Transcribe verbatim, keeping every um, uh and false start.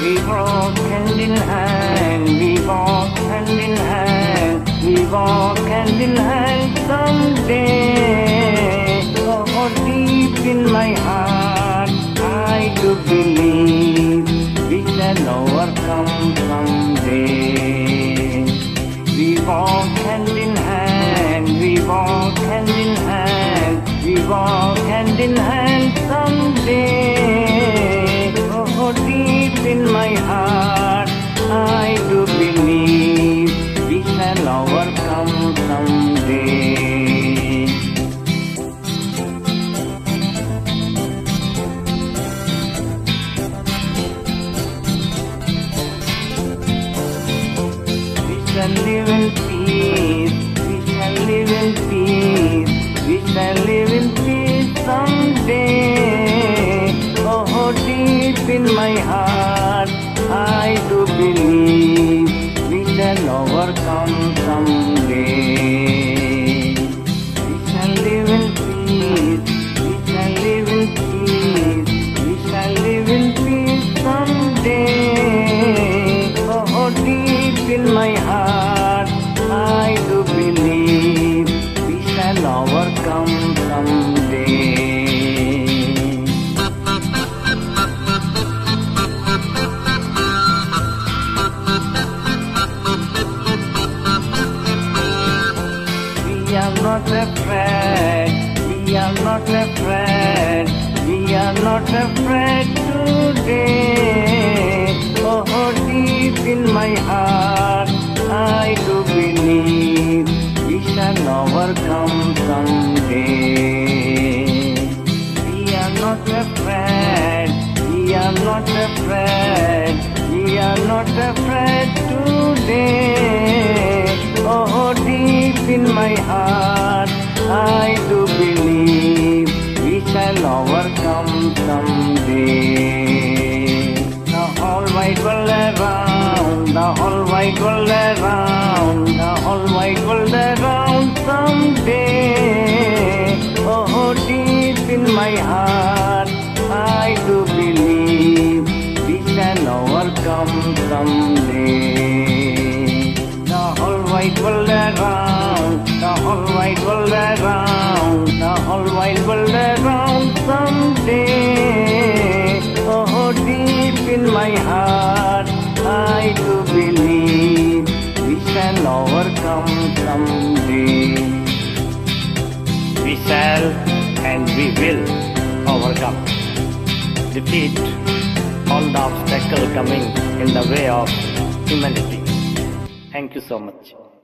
We walk hand in hand, we walk hand in hand, we walk hand in hand someday. Oh, deep in my heart, I do believe we shall overcome someday. We walk hand in hand, we walk hand in hand, we walk hand in hand someday. Oh, deep in my heart, I do believe we shall overcome someday. We shall live in peace, we shall live in peace, we shall live in peace someday. Oh, deep in my heart, I do believe we shall overcome someday. We shall live in peace, we shall live in peace, we shall live in peace someday. Oh, deep in my heart, I do believe we shall overcome someday. We are not afraid, we are not afraid, we are not afraid today. Oh, deep in my heart, I do believe we shall overcome someday. We are not afraid, we are not afraid, we are not afraid today. Oh, deep in my heart, I do believe we shall overcome someday. The whole wide world around, the whole wide world around, the whole wide world around someday. Oh, deep in my heart, I do believe we shall overcome someday. The whole wide world around, the whole wide world around, the whole wide world around someday. Oh, deep in my heart, I do believe we shall overcome someday. We shall and we will overcome, defeat all the obstacles coming in the way of humanity. Thank you so much.